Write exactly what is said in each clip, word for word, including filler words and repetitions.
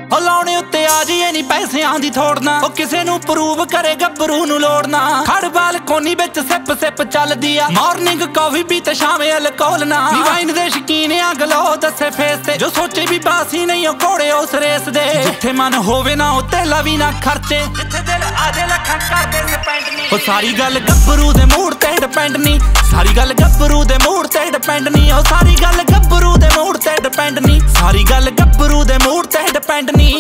लाने उत्ते आ जाइए नी पैसियां दी थोड़ना ओ किसे नू प्रूव करे गब्बरू नू लोड़ना खड़ बालकोनी विच सिप सिप चलदी आ मॉर्निंग कॉफी पी ते शामे अल्कोहल ना नी वाइन दे शकीन आ गलो दसे फेस ते जो सोचे भी बासी नहीं ओ घोड़े उस रेस दे जिथे मन होवे ना उत्ते लवी ना खर्चे जिथे दिल आ जाए लखां कर दे स्पेंड नी ओ सारी गल गब्बरू दे मूड ते डिपेंड नी सारी गल गब्बरू दे मूड ते डिपेंड नी ओ सारी गल गब्बरू दे मूड ते डिपेंड नी सारी गल गब्बरू दे मूड ते डिपेंड नी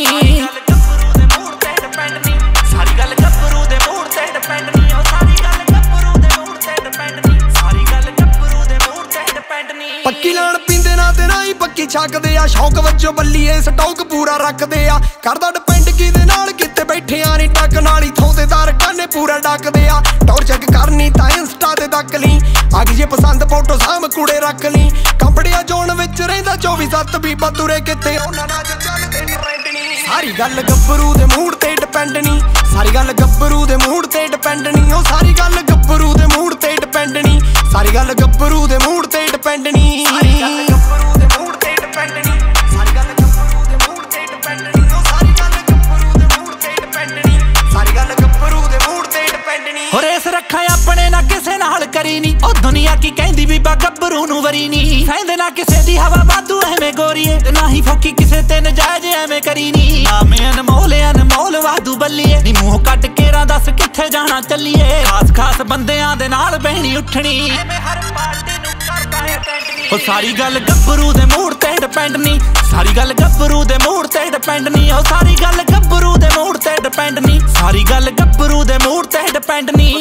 सारी गल गब्बरू दे मूड ते डिपेंड नी ओ सारी गल गब्बरू दे मूड ते डिपेंड नी सारी गल गब्बरू दे मूड ते डिपेंड नी पक्की लाण पींदे ना ते ना ही पक्की छकदे आ शौक वजों बल्लीए स्टॉक पूरा रखदे आ करदा डिपेंड किदे नाल किते बैठे आ नी टक नाल ही थों ते दार काने पूरा डकदे आ टौर चेक करनी तां इंस्टा ते तक ली अग जे पसंद फोटो साम कूड़े रख ली कंपड़िया जोन विच रहिंदा चौबीस सत्त बीबा तुरे किते ओना ना जो चलदे ट्रेंड नी सारी गल गब्बरू दे मूड ते डिपेंड नी सारी गल गब्बरू दे मूड ते डिपेंड नी ओ सारी गल गब्बरू दे मूड ते डिपेंड नी सारी गल गब्बरू दे मूड ते डिपेंड नी सारी गल गब्बरू दे मूड ते डिपेंड नी सारी गल गब्बरू दे मूड ते डिपेंड नी ओ सारी गल गब्बरू दे मूड ते डिपेंड नी सारी गल गब्बरू दे मूड ते डिपेंड नी हो रेस रखा अपने ना किसे नाल करी नी ओ दुनिया की कहंदी भी बा गब्बरू नू वरी नी सैंदे ना किसे दी हवा वाधू एवें गोरीए ते ना ही फोकी किसे ते नजायज एवें करी नी मैं अनमोल अनमोल वाधू बल्लीए नी मुंह कट के रा दस किथे जाना चलिए खास खास बंदियां दे नाल बहनी उठनी एवें हर पार्टी नू करदा है टेंट नी ओ सारी गल गब्बरू दे मूड ते डिपेंड नी सारी गल गब्बरू दे मूड ते डिपेंड नी ओ सारी गल गब्बरू दे मूड ते डिपेंड नी सारी गल गब्बरू दे मूड ते डिपेंड नी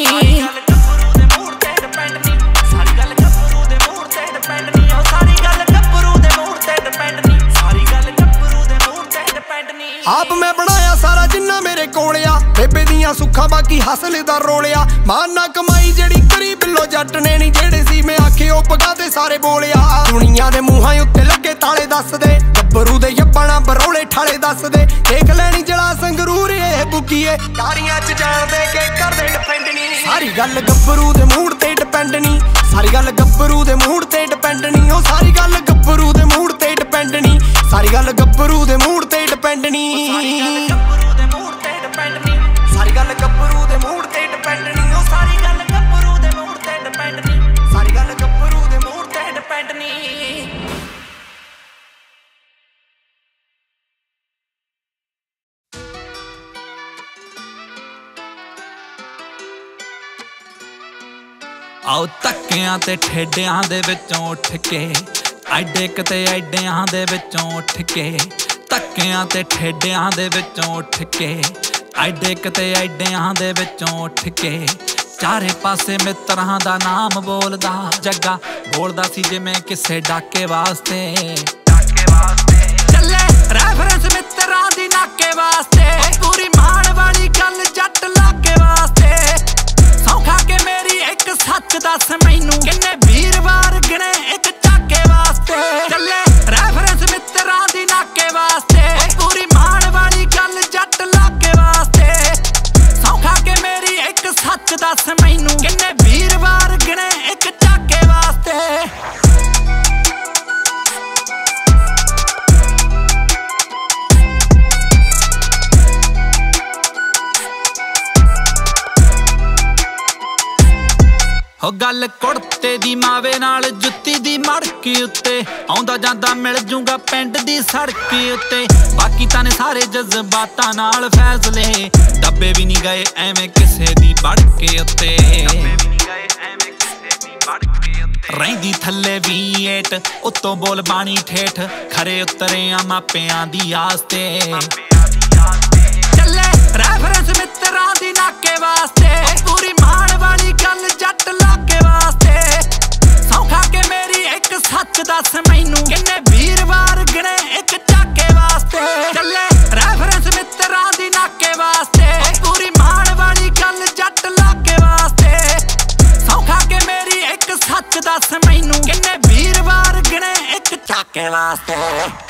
आप मैं बनाया सारा जिन्ना मेरे कोलिया बेबे दियां सुखा बाकी हासिल दा रोलिया मान ना कमाई जेड़ी करी बिल्लो जट ने नी जेड़े सी मैं आखे ओ पगा ते सारे बोलिया दुनिया दे मुहां उत्ते लगे ताले दस दे गब्बरू दे यब्बना बरोले ठाले दस दे देख लैनी जला संगरूर ए बुकीए यारियां च जान दे के कर दे डिपेंड नी सारी गल गब्बरू दे मूड ते डिपेंड नी सारी गल गब्बरू दे मूड ते डिपेंड नी ओ सारी गल गब्बरू दे मूड ते डिपेंड नी सारी गल गब्बरू दे मूड ते डिपेंड नी सारी गल गब्बरू दे मूड ते डिपेंड नी ओ सारी गल गब्बरू दे मूड ते डिपेंड नी सारी गल गब्बरू दे मूड ते डिपेंड नी आओ धक्कियां ते ठेडियां दे विचों उठ के ऐडे किते ऐडियां दे विचों उठ के धक्कियां ते ठेडियां दे विचों उठ के ऐडे किते ऐडियां दे विचों उठ के चारे पासे मित्रां दा नाम बोलदा जग्गा बोलदा सी जिवें किसे डाके वास्ते डाके वास्ते चले रेफरेंस मित्रां दी नाके वास्ते पूरी मान वाली गल जट लाके वास्ते सौखा के मेरी एक सच दस मैनू किन्ने वीरवार गिने एक चाके वास्ते चले रेफरेंस मित्रां दी नाके वास्ते पूरी मान वाली गल जट लाके वास्ते सौखा के मेरी एक सच दस मैनू किन्ने वीरवार गिने एक चाके वास्ते हो गल कुड़ते दी मावे नाल जुत्ती दी मड़की उत्ते आउंदा जांदा मिल जूंगा पिंड दी सड़की उत्ते बाकी ताने सारे जज्बातां नाल फैसले डब्बे भी नहीं गए एवें किसे दी बड़के उत्ते रहिंदी थल्ले वी एट उत्तों बोल बाणी ठेठ खरे उतरे आ मापियां दी आस्ते चले रेफरेंस मित्रां दी नाके वास्ते पूरी मान वाली गल जट लाके वास्ते सौखा के मेरी एक सच दस मैनू किन्ने वीरवार गिने एक चाके वास्ते चले रेफरेंस मित्रां दी नाके वास्ते पूरी मान वाली गल जट लाके वास्ते सौखा के मेरी एक सच दस मैनू किन्ने वीरवार गिने एक चाके वास्ते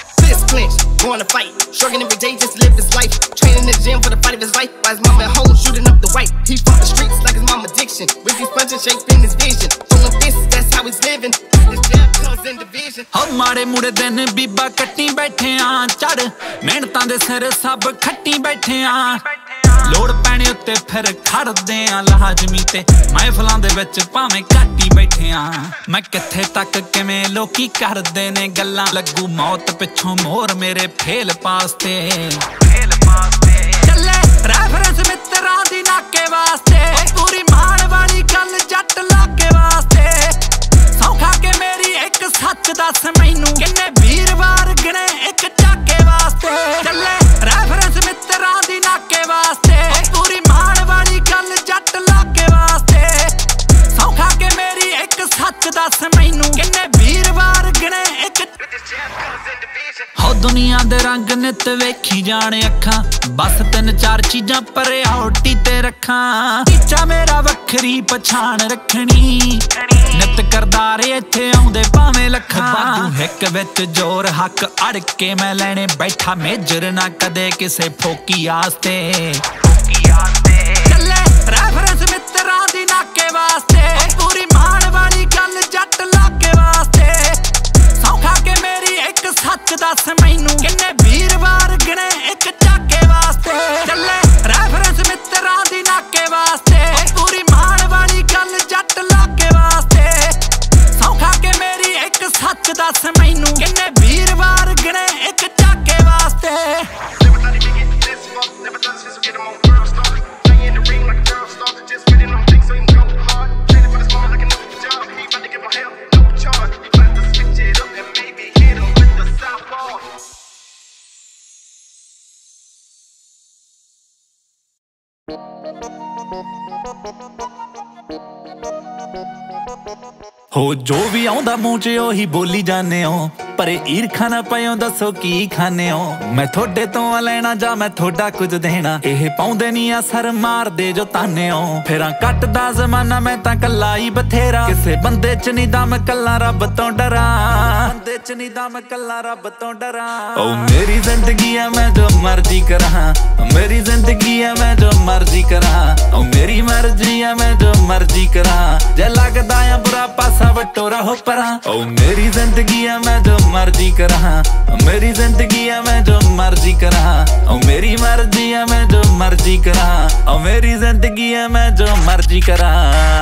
clinch, going to fight, struggling every day just to live his life. Training in the gym for the fight of his life. While his mama at home shooting up the white. He fought the streets like his mama addiction. With these punches shaping his vision. Throwing fists, that's how he's living. His jab comes in division. हो माड़े मुड़े दिन बीबा कट्टी बैठे आ चढ़ मेहनतां दे सिर सब खट्टी बैठे आ लोड़ पैने उत्ते फिर खड़दे आ लाजमी ते महफिलां दे विच भावें घट ही बैठे आ मैं कित्थे तक किवें लोकी करदे ने गल्लां लगू मौत पिछों मोर मेरे फेल पास ते फेल पास ते चले रेफरेंस मित्रां दी नाके वास्ते पूरी मान वाली गल जट लाके वास्ते सौखा के मेरी एक सच दस मैनू किन्ने वीरवार गिने एक झाके वास्ते चले रेफरेंस मित्रां दी नाके वास्ते पूरी मान वाली गल जट लाके वास्ते सौखा के मेरी एक सच दस मैनू किन्ने वीरवार गिने एक हो दुनिया दे रंग नित वेखी जाने अखां बस तीन चार चीजां परियोरिटी ते रखां टीचा मेरा वखरी पछाण रखनी नित करदार इत्थे आउंदे भावें लखां बादू हिक विच जोर हक अड़ के मैं लैणे बैठा मेजर ना कदे किसे फोकी आस्ते फोकी आस्ते चले रेफरेंस मित्रां दी नाके वास्ते पूरी मान वाली गल जट लाके वास्ते सौखा के मेरी एक सच दस मैनू किन्ने वीरवार गिने एक झाके वास्ते चले रेफरेंस मित्रां दी नाके वास्ते पूरी मान वाली गल जट लाके वास्ते सौखा के मेरी एक सच दस मैनू किन्ने वीरवार गिने एक झाके वास्ते हो जो भी आउंदा मूंह च ओही बोली जाने हो पर ईरखा ना पयो दसो की खाने हो मैं थोड़े तो लेना जा मैं थोड़ा कुछ देना एह पाउंदे नी असर मार दे जो ताने हो फिर कटदा जमाना मैं तां कल्ला ही बथेरा किसे बंदे च नी दम कल्ला रब तो डरा बंदे च नी दम कल्ला रब तो डरा ओ मेरी जिंदगी है मैं जो मर्जी करा मेरी जिंदगी है मैं जो मर्जी करा ओ मेरी मर्जी है मैं जो मर्जी करा जे लगदा है बुरा पासा वटो रहो परा ओ मेरी जिंदगी है मैं जो मर्जी करा मेरी जिंदगी है मैं जो मर्जी करा ओ मेरी मर्जी है मैं जो मर्जी करा ओ मेरी जिंदगी है मैं जो मर्जी करा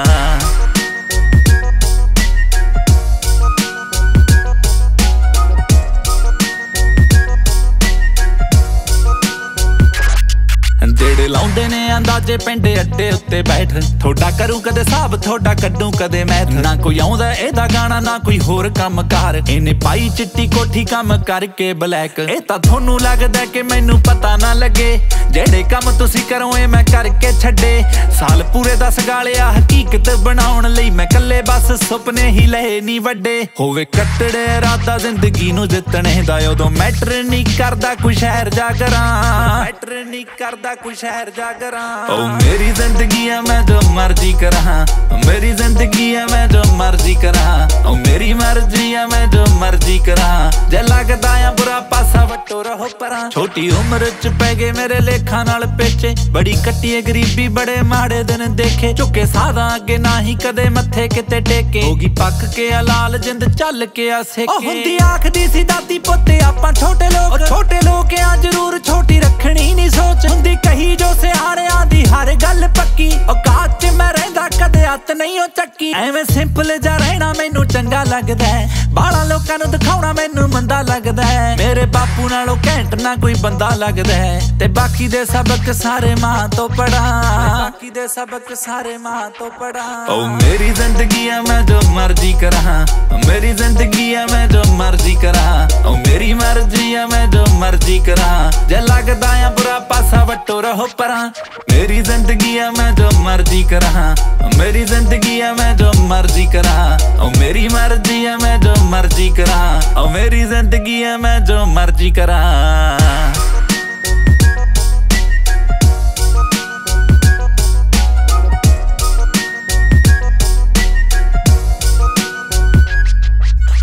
जेड़े लाउंदे ने अंदाजे पिंडे अड्डे उत्ते बैठ थोड़ा करूं कदे साहब थोड़ा कड्डूं कदे मैथ ना कोई आउंदा एदा गाना ना कोई होर काम कार इने पाई चिट्टी कोठी काम करके ब्लैक ए तां थोनू लगदा कि मैनू पता ना लगे जेड़े काम तुसी करो ए मैं करके छड्डे साल पूरे दस गालिया हकीकत बनाउण लई मैं कल्ले बस सुपने ही लए नी वड्डे होवे कट्टड़े इरादा जिंदगी नू जितणे दा उदों मैटर नहीं करदा कोई शहर जा करा मैटर नहीं करदा कोई शहर जा करा ओ मेरी जिंदगी है मैं जो मर्जी करा मेरी जिंदगी है मैं जो मर्जी करा ओ मेरी मर्जी है मैं जो मर्जी करा जे लगदा है बुरा पासा वटो रहो परा छोटी उम्र च पै गए मेरे लेखा नाल पेचे बड़ी कट्टी गरीबी बड़े माड़े दिन देखे चुके सादा अगे ना ही कदे मथे किते टेके होगी पक के लाल जिंद चल के आसे ओ हुंदी आखदी सी दादी पुत्ते आपां छोटे लोग छोटे लोग आ जरूर छोटी रखनी नहीं सोच हुंदी कही जो सियाणियां दी हर गल पक्की औकात च मैं रहिंदा कदे हत्थ नहीं ओ चक्की एवें सिंपल जा रहना मैनू चंगा लगदा है बाला लोकां नू दिखाउणा मैनू मंदा लगदा है मेरे बापू नालों घैंट ना कोई बंदा लगदा है ते बाकी दे सबक सारे मां तो पढ़ा बाकी दे सबक सारे मां तो पढ़ा ओ मेरी जिंदगी है मैं जो मर्जी करा मेरी जिंदगी है मैं जो मर्जी करा ओ मेरी मर्जी है मैं जो मर्जी करा जे लगदा है बुरा पासा वटो रहो परा मेरी जिंदगी है मैं जो मर्जी करा मेरी जिंदगी है मैं जो मर्जी करा ओ मेरी मर्जी है मैं जो मर्जी करा ओ मेरी जिंदगी है मैं जो मर्जी करा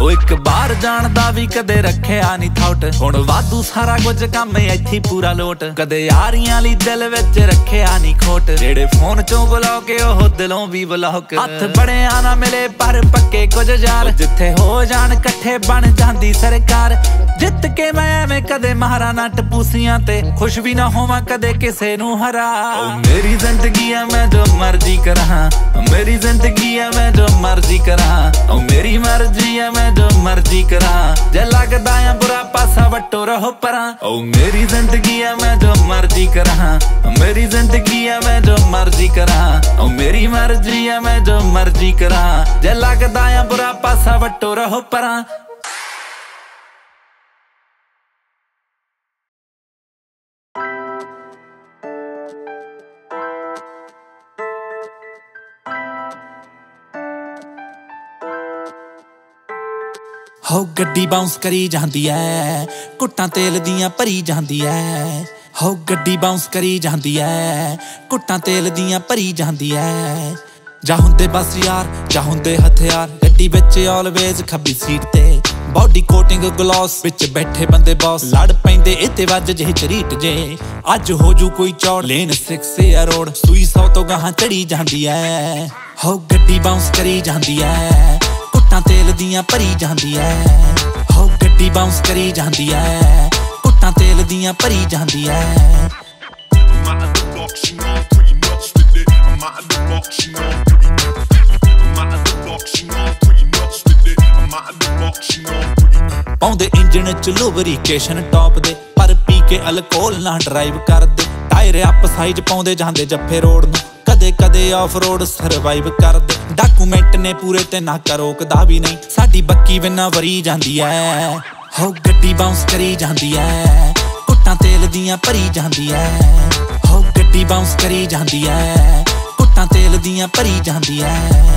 ओ एक बार जानदा भी कदे रखिया नहीं थॉट हुण वाधू सारा कुछ काम इत्थे पूरा लोट कदे यारियां लई दिल विच रखिया नहीं खोट जेड़े फोन चों ब्लॉक ओह दिलों भी ब्लॉक हथ बड़े आना मिले पर पक्के कुछ यार जिथे हो जान कट्ठे बन जांदी सरकार जित के मैं एवें कदे मारा ना टपूसियां ते खुश भी ना होवां कदे किसे नूं हरा मेरी जिंदगी है मैं जो मर्जी करा मेरी जिंदगी है मैं जो मर्जी करा ओ मेरी मर्जी है मैं जो मर्जी करा जे लगदा है बुरा पासा वट्टो रहो परा ओ मेरी जिंदगी है मैं जो मर्जी करा मेरी जिंदगी है मैं जो मर्जी करा ओ मेरी मर्जी है मैं जो मर्जी करा जे लगदा है बुरा पासा वट्टो रहो परा हो गड्डी बाउंस करी जांदी है कुट्टां तेल दियां भरी जांदी है हो गड्डी बाउंस करी जांदी है कुट्टां तेल दियां भरी जांदी है जा हुंदे बस यार जा हुंदे हथियार गड्डी विच ऑलवेज खब्बी सीट ते बॉडी कोटिंग ग्लॉस विच बैठे बंदे बॉस लड़ पैंदे इते वज जे चरीट जे अज हो जू कोई चौड़ लेन सिक्स या रोड सूई सौ तो गाहां चढ़ी जांदी है हो गड्डी बाउंस करी जांदी है कुट्टां तेल दियां भरी जांदी है हो गड्डी बाउंस करी जांदी है कुट्टां तेल दियां भरी जांदी है पाउंदे इंजन च लुबरीकेशन टॉप दे पर पी के अल्कोहल ना ड्राइव करदे टायर अप साइज पाउंदे जांदे जफ्फे रोड नूं कदे कदे ऑफ रोड सरवाइव करदे डॉक्यूमेंट ने पूरे ते नाका रोकदा भी नहीं साडी बक्की बिना वरी जांदी है हो गड्डी बाउंस करी जांदी है कुट्टां तेल दियां भरी जांदी है हो गड्डी बाउंस करी जांदी है कुट्टां तेल दियां भरी जांदी है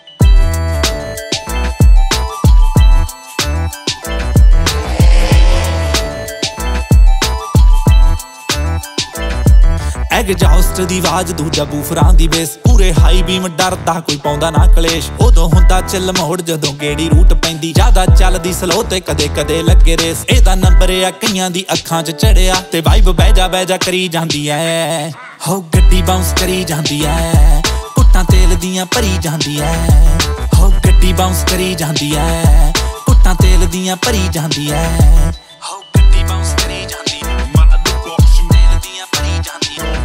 एग्जॉस्ट दी आवाज दूजा बूफरां दी बेस पूरे हाई बीम डरदा कोई पाउंदा ना कलेश उदों हुंदा चिल मोड़ जदों गेड़ी रूट पैंदी ज्यादा चलदी स्लो ते कदे कदे लगे रेस एदा नंबर आ कईयां दी अखां च चढ़िया ते वाइब बैजा बैजा करी जांदी है हो गड्डी बाउंस करी जांदी है कुट्टां तेल दियां भरी जांदी है हो गड्डी बाउंस करी जांदी है कुट्टां तेल दियां भरी जांदी है हो गड्डी बाउंस करी जांदी है तेल दियां भरी जांदी है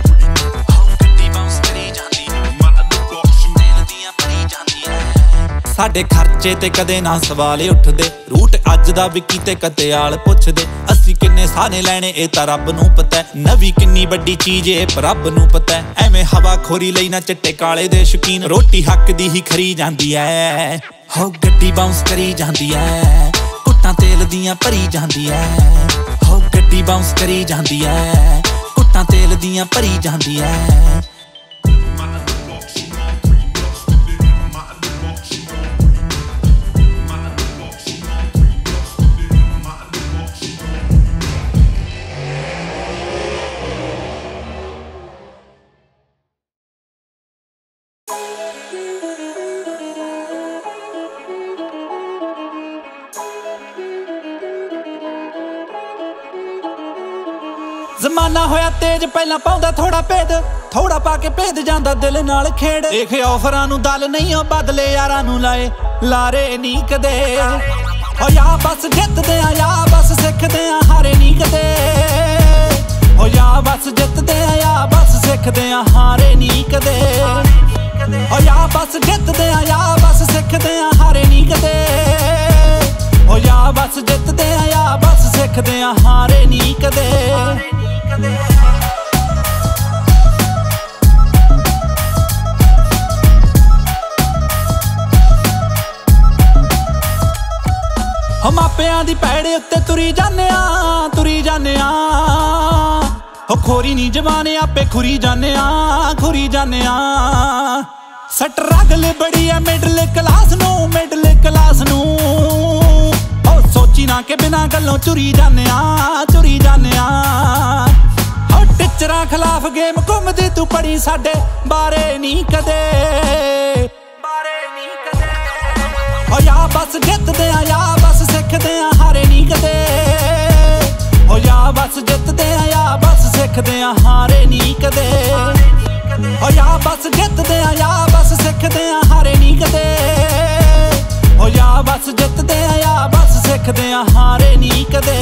साडे खर्चे ते कदे ना सवाल उठदे रूट अज दा भी कीते कते आल पुछदे अस्सी किन्ने साने लैने ए तां रब नूं पता है नवी किन्नी वड्डी चीज ए पर रब नूं पता है एवें हवा खोरी लई ना चिट्टे काले दे शकीन रोटी हक दी ही खरी जांदी है हो गड्डी बाउंस करी जांदी है कुट्टां तेल दियां भरी जांदी है हो गड्डी बाउंस करी जांदी है कुट्टां तेल दियां भरी जांदी है जमाना होया तेज पहला पाउंदा थोड़ा भेद थोड़ा पाके भेद जांदा दिल नाल खेड़ देख ऑफरां नूं दल नहीं ओ बदले यारां नूं लाए लारे नी कदे ओ या बस जितदे आ या बस सिखदे आ हारे नी कदे ओ या बस जितदे आ या बस सिखदे आ हारे नी कदे ओ या बस जितदे आ या बस सिखदे आ हारे नी कदे ओ या बस जितदे आ या बस सिखदे आ हारे नी कदे हम मापियां दी पैड़े उत्ते तुरी जाने आ तुरी जाने आ हो खोरी नी जवाने आपे खुरी जाने आ खुरी जाने आ स्ट्रगल बड़ी है मिडल क्लास नू मिडल क्लास नू ओ सोची ना के बिना गल्लों चुरी जाने आ चुरी जाने आ हो टीचरां खिलाफ गेम घुमदी तू पड़ी साडे बारे नी कदे बारे नी कदे ओ या बस जितदे आ या बस सिखदे आ हारे नहीं कदे हो या बस जितदे आ या बस सिखदे आ हारे नहीं कदे हो या बस जितदे आ या बस सिखदे आ हारे नहीं कदे हो या बस जितदे आ या बस सिखदे आ हारे नहीं कदे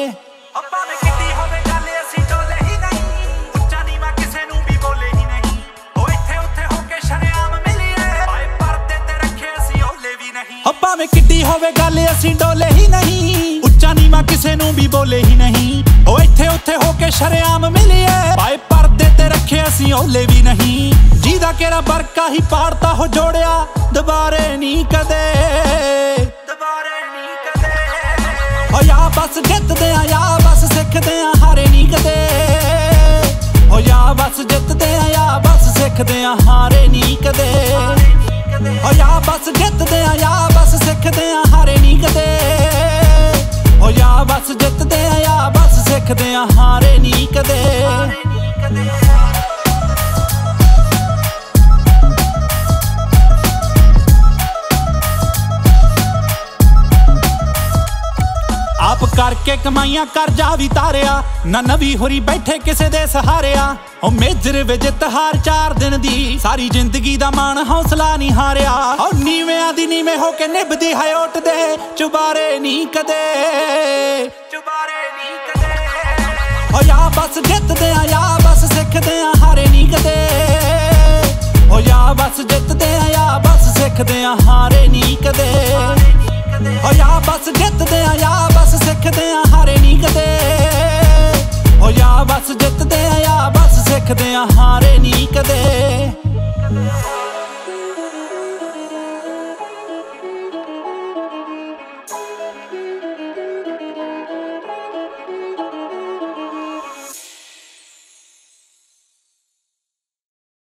भावें किड्डी होवे गल असीं डोले ही नहीं उच्चा नीवा किसे नूं भी बोले ही नहीं ओ इत्थे उत्थे होके शरेआम मिलिए भाई पर्दे ते रखे असीं ओले भी नहीं जीदा केरा बरका ही पाड़ता हो जोड़िया दोबारे नहीं कदे दोबारे नहीं कदे ओ या बस जितदे आ या बस सिखदे आ हारे नहीं कदे ओ या बस जितदे आ या बस सिखदे आ हारे नहीं कदे हो या बस जितदे आ या बस सिखदे आ हारे नहीं कदे हो या बस जितदे आ या बस सिखदे आ हारे नहीं कदे आप करके कमाइयां कर जा भी तारिया ना नवी होरी बैठे किसे दे सहारिया ओ मेजर विजित हार चार दिन दी सारी जिंदगी दा मान हौसला नहीं हारिया ओ नीवेआं दी नीवे होके निभदी है ओट दे चुबारे नहीं कदे चुबारे नहीं कदे ओ या बस जितदे आ या बस सिखदे आ हारे नहीं कदे ओ या बस जितदे आ या बस सिखदे आ हारे नहीं कदे हो या बस जितदे आ या बस सिखदे आ हारे नहीं कदे हो या बस जितदे आ या बस सिखदे आ हारे नहीं कदे।